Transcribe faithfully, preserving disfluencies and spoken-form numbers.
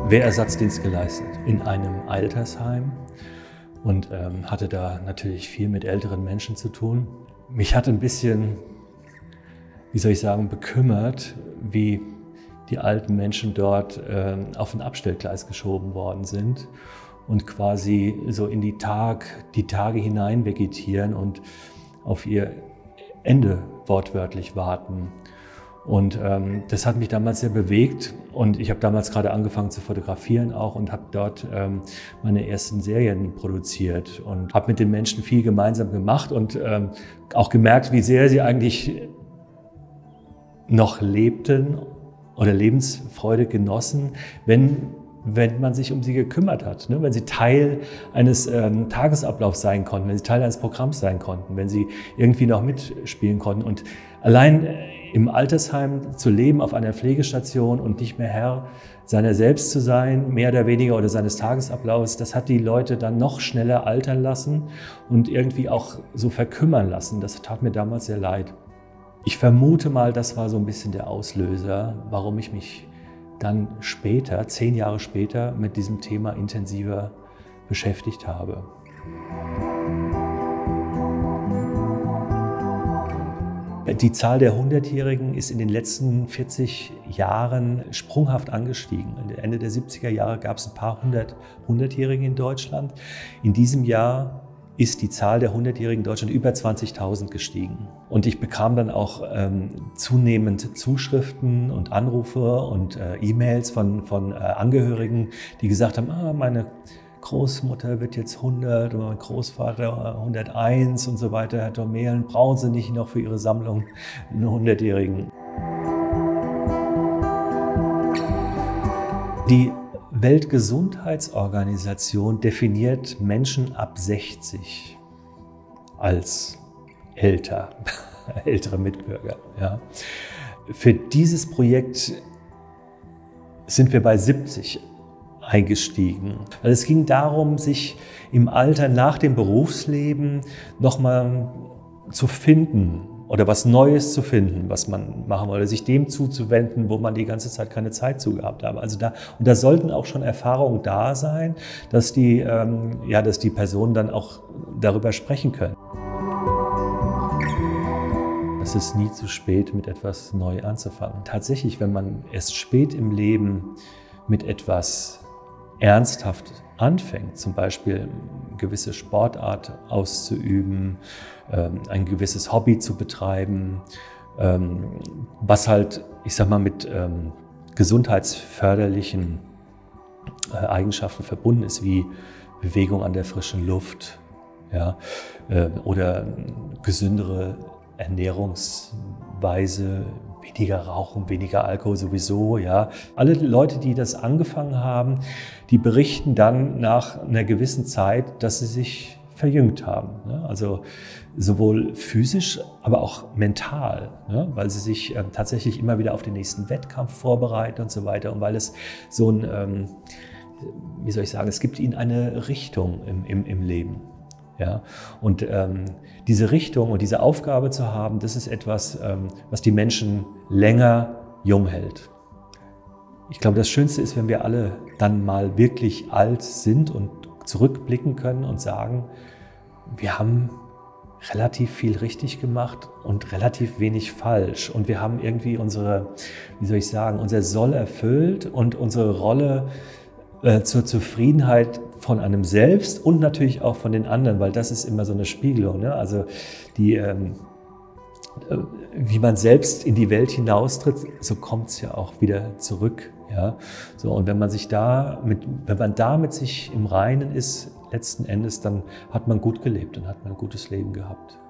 Wehrersatzdienst geleistet in einem Altersheim und ähm, hatte da natürlich viel mit älteren Menschen zu tun. Mich hat ein bisschen, wie soll ich sagen, bekümmert, wie die alten Menschen dort äh, auf ein Abstellgleis geschoben worden sind und quasi so in die, Tag, die Tage hinein vegetieren und auf ihr Ende wortwörtlich warten. Und ähm, das hat mich damals sehr bewegt und ich habe damals gerade angefangen zu fotografieren auch und habe dort ähm, meine ersten Serien produziert und habe mit den Menschen viel gemeinsam gemacht und ähm, auch gemerkt, wie sehr sie eigentlich noch lebten oder Lebensfreude genossen, wenn, wenn man sich um sie gekümmert hat, ne? Wenn sie Teil eines ähm, Tagesablaufs sein konnten, wenn sie Teil eines Programms sein konnten, wenn sie irgendwie noch mitspielen konnten. Und allein im Altersheim zu leben, auf einer Pflegestation und nicht mehr Herr seiner selbst zu sein, mehr oder weniger, oder seines Tagesablaufs, das hat die Leute dann noch schneller altern lassen und irgendwie auch so verkümmern lassen. Das tat mir damals sehr leid. Ich vermute mal, das war so ein bisschen der Auslöser, warum ich mich dann später, zehn Jahre später, mit diesem Thema intensiver beschäftigt habe. Die Zahl der Hundertjährigen ist in den letzten vierzig Jahren sprunghaft angestiegen. Ende der siebziger Jahre gab es ein paar hundert Hundertjährige in Deutschland. In diesem Jahr ist die Zahl der Hundertjährigen in Deutschland über zwanzigtausend gestiegen. Und ich bekam dann auch ähm, zunehmend Zuschriften und Anrufe und äh, E-Mails von, von äh, Angehörigen, die gesagt haben, ah, meine Großmutter wird jetzt hundert oder mein Großvater hunderteins und so weiter. Herr Dormehlen, brauchen Sie nicht noch für Ihre Sammlung einen Hundertjährigen? Die Weltgesundheitsorganisation definiert Menschen ab sechzig als älter, ältere Mitbürger. Ja. Für dieses Projekt sind wir bei siebzig eingestiegen. Weil es ging darum, sich im Alter nach dem Berufsleben nochmal zu finden oder was Neues zu finden, was man machen wollte, sich dem zuzuwenden, wo man die ganze Zeit keine Zeit zu gehabt hat. Also da, und da sollten auch schon Erfahrungen da sein, dass die, ähm, ja, dass die Personen dann auch darüber sprechen können. Es ist nie zu spät, mit etwas neu anzufangen. Tatsächlich, wenn man erst spät im Leben mit etwas ernsthaft anfängt, zum Beispiel eine gewisse Sportart auszuüben, ein gewisses Hobby zu betreiben, was halt, ich sag mal, mit gesundheitsförderlichen Eigenschaften verbunden ist, wie Bewegung an der frischen Luft, ja, oder gesündere Ernährungsweise, weniger Rauchen, weniger Alkohol sowieso, ja. Alle Leute, die das angefangen haben, die berichten dann nach einer gewissen Zeit, dass sie sich verjüngt haben. Ne? Also sowohl physisch, aber auch mental, ne? Weil sie sich ähm, tatsächlich immer wieder auf den nächsten Wettkampf vorbereiten und so weiter. Und weil es so ein, ähm, wie soll ich sagen, es gibt ihnen eine Richtung im, im, im Leben. Ja, und ähm, diese Richtung und diese Aufgabe zu haben, das ist etwas, ähm, was die Menschen länger jung hält. Ich glaube, das Schönste ist, wenn wir alle dann mal wirklich alt sind und zurückblicken können und sagen, wir haben relativ viel richtig gemacht und relativ wenig falsch. Und wir haben irgendwie unsere, wie soll ich sagen, unser Soll erfüllt und unsere Rolle äh, zur Zufriedenheit von einem selbst und natürlich auch von den anderen, weil das ist immer so eine Spiegelung, ne? Also die, ähm, wie man selbst in die Welt hinaustritt, so kommt es ja auch wieder zurück, ja. So, und wenn man sich da mit, wenn man da mit sich im Reinen ist, letzten Endes, dann hat man gut gelebt, dann hat man ein gutes Leben gehabt.